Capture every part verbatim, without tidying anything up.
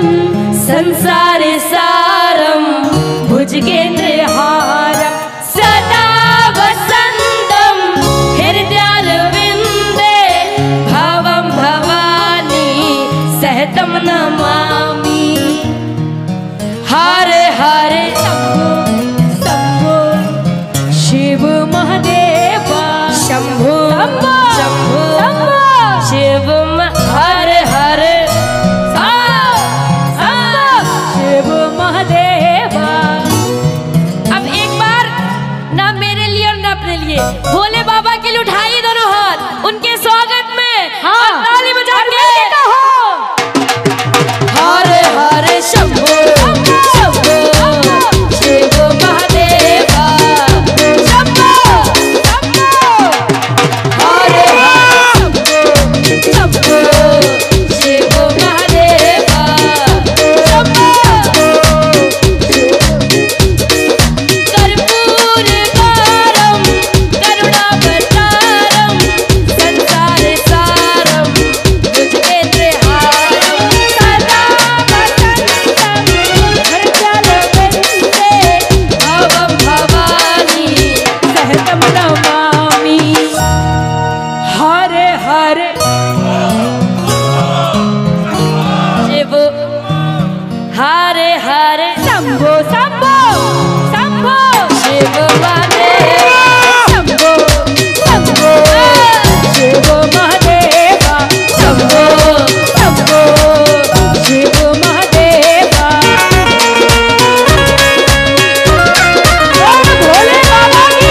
संसार सारम भुजगेन्द्रहारम सदा वसंतम हृदयारविंदे भवम भवानी सहतम नमामि। हरे हरे शंभो शिव महादेवा शंभो शंभो शिव हर हर शिव महादेवा। अब एक बार ना मेरे लिए और ना अपने लिए भोले बाबा के लिए उठाइए दोनों हाथ उनके स्वागत में। हाँ ताली बजा के कहो हर हर शंभो शंभो शिव महादेवा शंभो शंभो हर हर शंभो शिव महादेवा शंभो। कर्पूर कारम करुणावतारम संसार सारम भुजगेन्द्रहारम सदा वसंतम हृदयारविंदे भवम भवानी सहतम नमामि। हरे हरे शिव हरे हरे शंभो शंभो शंभो शिव महादेवा शंभो शंभो शिव महादेवा शंभो शंभो शिव महादेवा। भोले बाबा की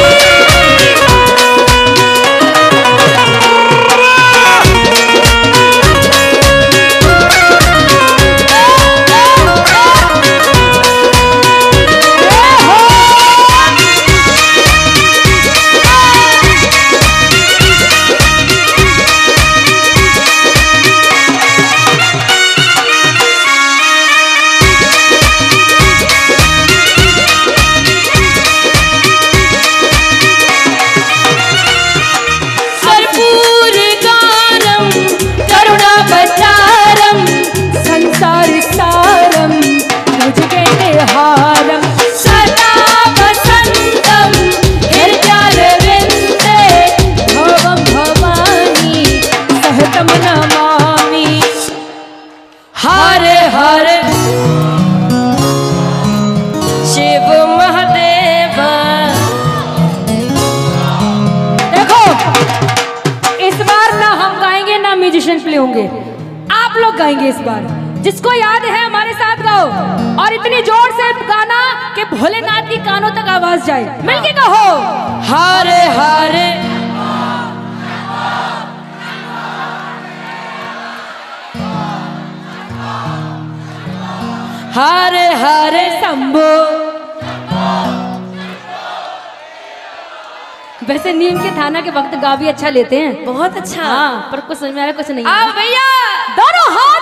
कर्पूर कारम करुणावतारम संसार सारम भुजगेन्द्रहारम सदा वसंतम हृदयारविंदे भवम भवानी सहतम नमामि। हरे हरे शिव महादेवा। देखो इस बार ना हम गाएंगे ना म्यूजिशियन प्ले होंगे, आप लोग गाएंगे इस बार। जिसको याद है हमारे साथ गाओ और इतनी जोर से गाना कि भोलेनाथ की कानों तक आवाज जाए। मिलके कहो हरे हरे हरे हरे शंभो। वैसे नीम के थाना के वक्त गा भी अच्छा लेते हैं, बहुत अच्छा। हाँ पर कुछ समझ में आ रहा कुछ नहीं। आओ भैया दोनों हाथ